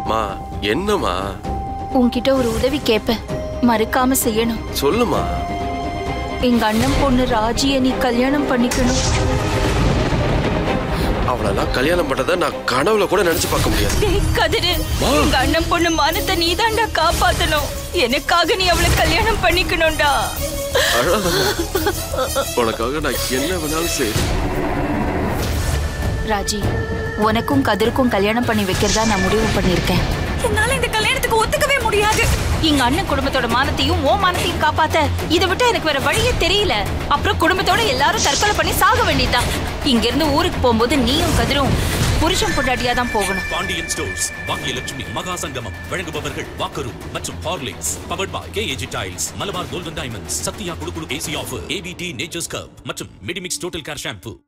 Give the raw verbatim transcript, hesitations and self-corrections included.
மா என்னம்மா? உன்கிட்ட ஒரு உதவி கேட்பேன், மறுக்காம செய்யணும். சொல்லுமா. எங்க அண்ணன் பொண்ணு ராஜியை நீ கல்யாணம் பண்ணிக்கணும். அவளெல்லாம் கல்யாணம் பண்ணத நான் கனவுல கூட நினைச்சு பார்க்க முடியாது. கதிரு, எங்க அண்ணன் பொண்ணு மானத்தை நீதான்டா காப்பாத்தணும். எனக்காக நீ அவளை கல்யாணம் பண்ணிக்கணும்டா. உனக்காக நான் என்ன வேணாலும் சரி. ராஜி, உனக்கும் கதிருக்கும் கல்யாணம் பண்ணி வைக்கிறதா நான் முடிவு பண்ணிருக்கேன். என்னால இந்த கல்யாணத்துக்கு ஒத்துக்கவே முடியாது. எங்க அண்ணன் குடும்பத்தோட மானத்தையும் ஓ மானத்தையும் காப்பாத்த இதை விட்டு எனக்கு வேற வழியே தெரியல. அப்புறம் குடும்பத்தோட எல்லாரும் தற்கொலை பண்ணி சாக வேண்டியதான். இங்க இருந்து ஊருக்கு போகும்போது நீயும் கதிரும் புருஷன் பொண்டாட்டியா தான் போகணும். பாண்டியன் ஸ்டோர்ஸ், பாக்கியலட்சுமி, மகாசங்கமம் வழங்குபவர்கள் வாக்கரு மற்றும் Horlicks. Powered by KAG tiles, Malabar golden diamonds, Sathya குடுகுடு AC offer, ABT nature's cup மற்றும் மிடிமிக்ஸ் டோட்டல் கேர் ஷாம்பு.